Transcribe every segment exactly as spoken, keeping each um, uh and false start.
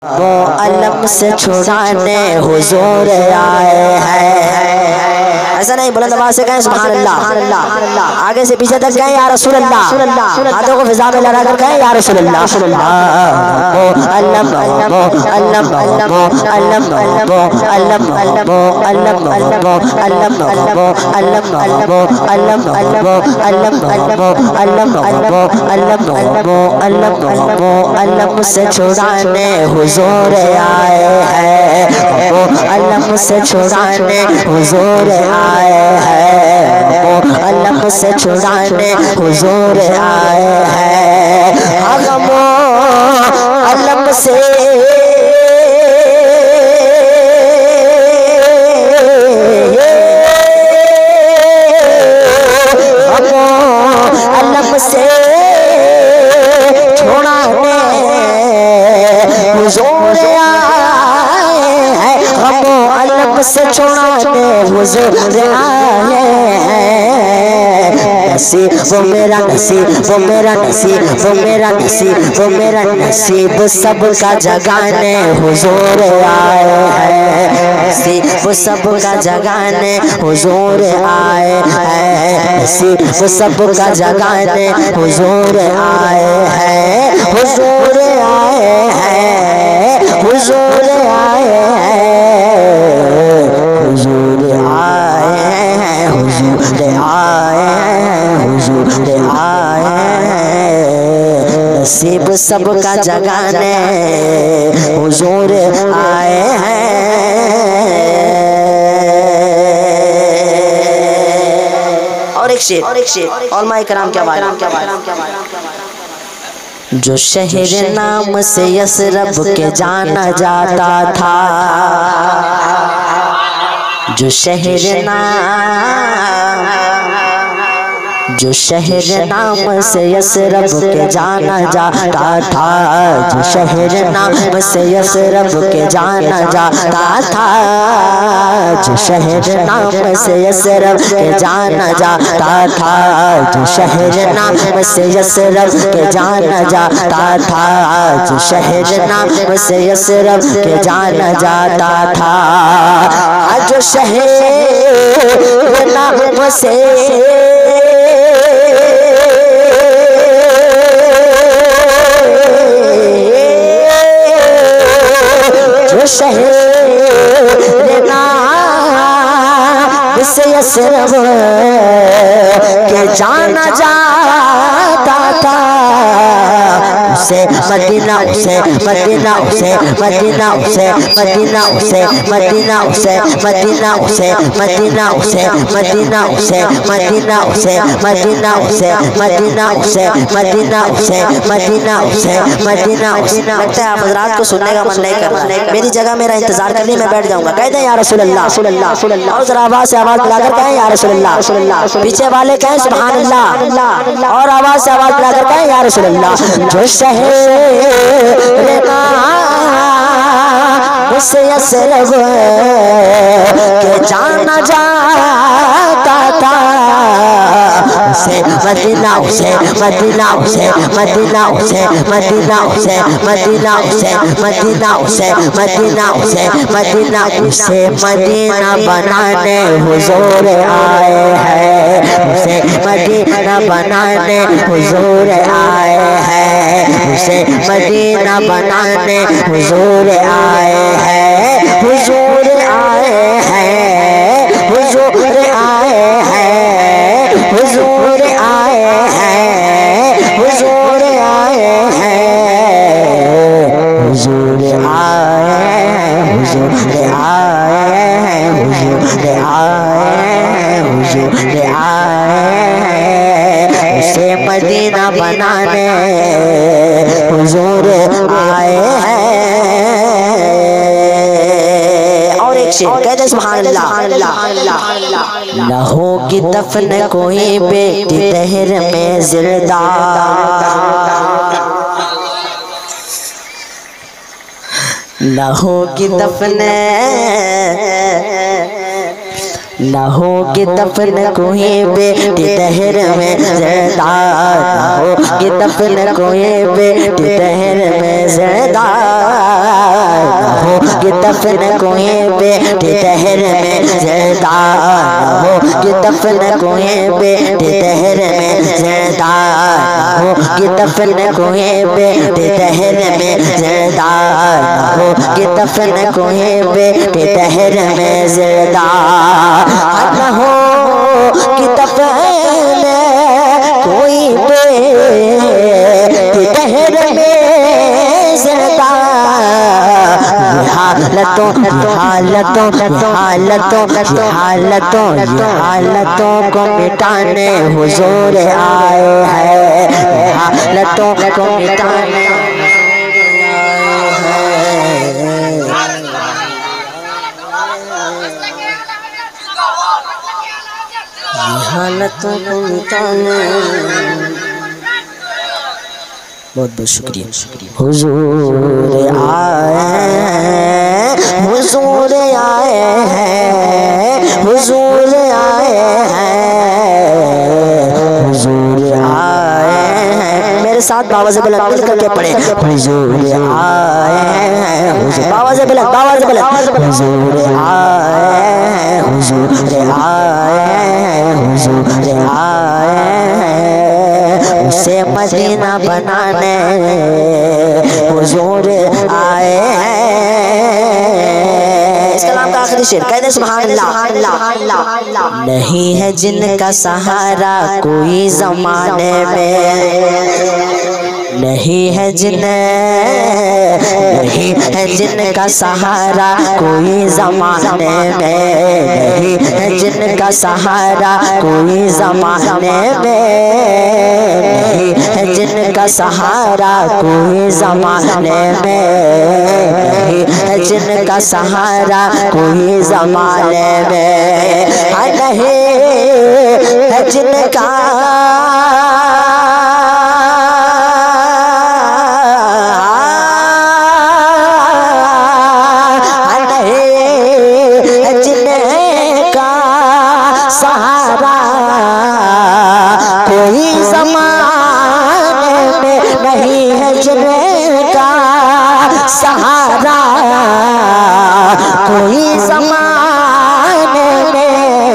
وہ علم سے چھڑانے حضور آئے ہیں۔ ایسا نہیں، بلند آواز سے کہیں سبحان اللہ، آگے سے پیچھے تک کہیں یا رسول اللہ، ہاتھوں کو فضا میں لڑا کر کہیں یا رسول اللہ۔ وہ علم وہ علم وہ علم وہ علم وہ علم وہ علم وہ علم وہ علم وہ علم وہ علم وہ علم وہ علم وہ علم سے چھڑانے حضور آئے ہیں، وہ علم سے چھڑانے حضور آئے ہیں، وہ علم سے چھڑانے حضور آئے ہیں۔ ہم علم سے علم سے چھڑانے حضور آئے ہیں، ہم علم سے چھڑانے حضور آئے ہیں۔ نصیب وہ میرا نصیب وہ میرا نصیب وہ میرا نصیب وہ میرا نصیب سب کا جگانے حضور آئے ہیں، نصیب وہ سب کا جگانے حضور آئے ہیں، نصیب وہ سب کا جگانے حضور آئے ہیں، حضور آئے ہیں، حضور آئے ہیں، حضور آئے ہیں، حضور آئے ہیں، حضور آئے ہیں، نصیب سب کا جگانے حضور آئے ہیں۔ اور ایک شعر اور ایک شعر علماء کرام کیا بات جو شہر نام سے یثرب کے جانا جاتا تھا، جو شہر نام جو شہر نام سے یثرب کے جانا جاتا تھا، جو شہر نام سے یثرب کے جانا جاتا تھا، جو شہر نام سے یثرب کے جانا جاتا تھا، جو شہر نام سے یثرب کے جانا جاتا تھا، جو شہر نام سے یثرب کے جانا جاتا تھا، جو شہر نام سے جو شہر نام سے یثرب کے جانا جاتا تھا، اسے مدینہ اسے مدینہ اسے مدینہ اسے مدینہ اسے مدینہ اسے مدینہ اسے مدینہ اسے مدینہ اسے مدینہ اسے مدینہ اسے مدینہ اسے مدینہ اسے مدینہ اسے مدینہ اسے لگتا ہے آپ حضرات کو سننے کا من نہیں کر رہا، میری جگہ میرا انتظار کرنے میں بیٹھ جاؤں گا، کہہ دیں یا رسول اللہ رسول اللہ رسول اللہ، اور ذرا آواز سے آواز ملا کر کہیں یا رسول اللہ رسول اللہ، پیچھے والے کہیں سبحان اللہ، اور آواز سے آواز ملا کر کہیں یا رسول اللہ۔ جو شہر نام سے یثرب کے جانا جاتا تھا، اسے مدینہ اسے مدینہ اسے مدینہ اسے مدینہ اسے مدینہ اسے مدینہ اسے مدینہ اسے مدینہ اسے مدینہ بنانے حضور آئے ہیں، اسے مدینہ بنانے حضور آئے ہیں، اسے مدینہ بنانے حضور آئے ہیں، حضور آئے ہیں، حضور آئے ہیں، حضور آئے ہیں، حضور آئے ہیں، حضور آئے ہیں، حضور آئے ہیں، حضور آئے ہیں، حضور آئے ہیں، اسے مدینہ بنانے حضور آئے ہیں۔ اور ایک شعر کہتے سبحان اللہ، نہ ہوگی دفن کوئی بیٹی دہر میں زندہ، نہ ہوگی دفن نہ ہوگی دفن کوئی بیٹی دہر میں زندہ، نہ ہوگی دفن کوئی بیٹی دہر میں زندہ، دفن کوئیں پہ دہر میں زندہ ہو کہ دفن کوئیں پہ دہر میں زندہ ہو کہ دفن کوئیں پہ دہر میں زندہ ہو کہ دفن کوئیں پہ دہر میں زندہ نہ ہو کہ دفن کوئی پہ دہر میں زندہ حالتوں حالتوں حالتوں حالتوں حالتوں کو مٹانے حضور آئے ہیں حالتوں کو مٹانے حالتوں کو مٹانے بہت بہت شکریہ حضور آئے ہیں حضور آئے ہیں حضور آئے ہیں حضور آئے ہیں میرے ساتھ بابا سے بلند مل کر کے پڑھے حضور آئے ہیں بابا سے بلند بابا سے بلند حضور آئے ہیں حضور آئے ہیں حضور آئے ہیں اسے مدینہ بنانے حضور آئے ہیں اس کلام کا آخری شعر کہہ دیں سبحان اللہ نہیں ہے جن کا سہارا کوئی زمانے میں نہیں ہے جن نہیں ہے جن کا سہارا کوئی زمانے میں نہیں ہے جن کا سہارا کوئی زمانے میں نہیں ہے جن کا سہارا کوئی زمانے میں نہیں ہے جن کا سہارا کوئی زمانے میں نہیں ہے جن کا سہارا کوئی زمانے میں نہیں ہے جن کا سہارا کوئی زمانے میں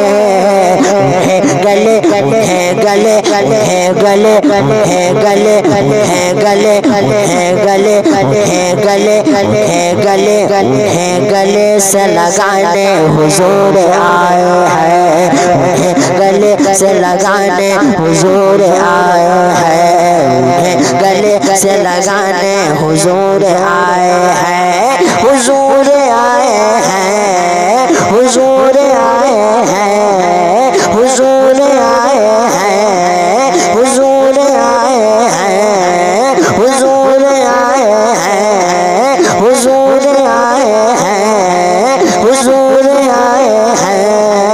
گلے گلے گلے گلے گلے گلے گلے گلے گلے گلے گلے سے لگانے حضور آئے ہیں گلے سے لگانے حضور آئے ہیں گلے سے لگانے حضور آئے ہیں حضور آئے ہیں حضور آئے ہیں حضور آئے ہیں حضور آئے ہیں حضور آئے ہیں حضور آئے ہیں حضور آئے ہیں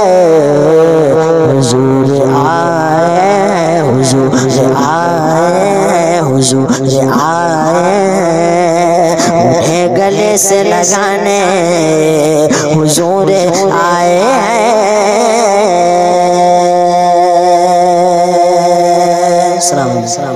حضور آئے حضور آئے حضور آئے انہیں گلے سے لگانے حضور آئے ہیں السلام علیکم